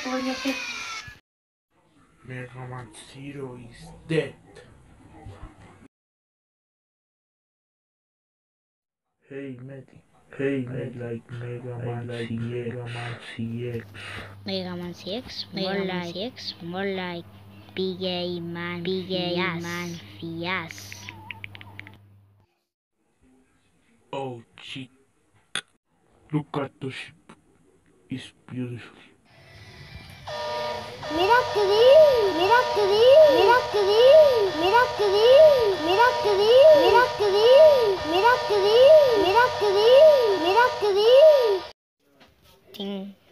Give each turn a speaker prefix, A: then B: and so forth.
A: Mega Man Zero is dead. Hey Medi, I like Mega Man CX.
B: Mega Man CX, more like PJ Man Fias.
A: Oh chick, look at the ship. It's beautiful.
B: Ting.